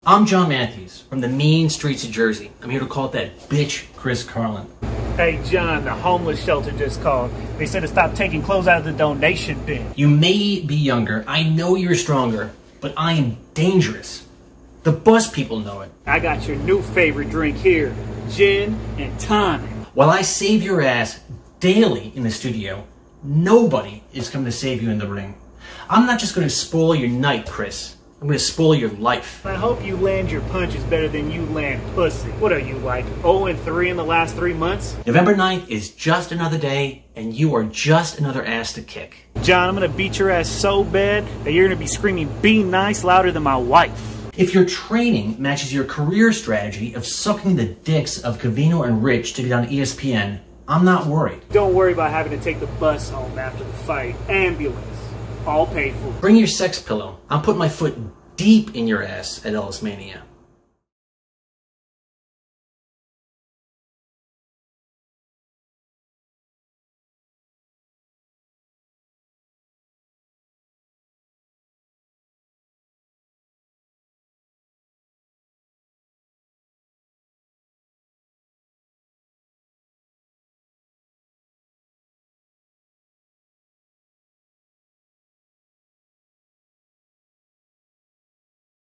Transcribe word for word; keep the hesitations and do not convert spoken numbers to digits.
I'm John Matthews from the mean streets of Jersey. I'm here to call it that bitch Chris Carlin. Hey John, the homeless shelter just called. They said to stop taking clothes out of the donation bin. You may be younger, I know you're stronger, but I am dangerous. The bus people know it. I got your new favorite drink here, gin and tonic. While I save your ass daily in the studio, nobody is coming to save you in the ring. I'm not just going to spoil your night, Chris. I'm going to spoil your life. I hope you land your punches better than you land pussy. What are you, like oh and three in the last three months? November ninth is just another day, and you are just another ass to kick. John, I'm going to beat your ass so bad that you're going to be screaming, "Be nice," louder than my wife. If your training matches your career strategy of sucking the dicks of Covino and Rich to get on E S P N, I'm not worried. Don't worry about having to take the bus home after the fight. Ambulance. All paid for. Bring your sex pillow. I'm putting my foot deep in your ass at Ellis Mania.